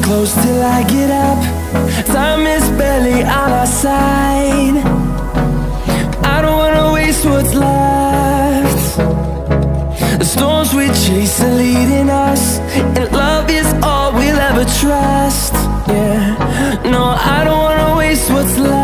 close till I get up. Time is barely on our side. I don't wanna waste what's left. The storms we chase are leading us, and love is all we'll ever trust. Yeah, no, I don't wanna waste what's left.